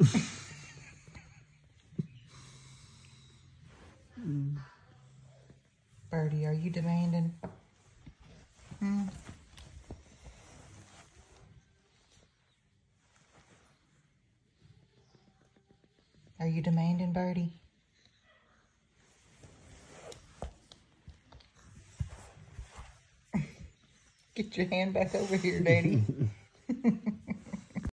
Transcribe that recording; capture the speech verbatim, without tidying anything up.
Birdie, are you demanding? Hmm? Are you demanding, Birdie? Get your hand back over here, Daddy.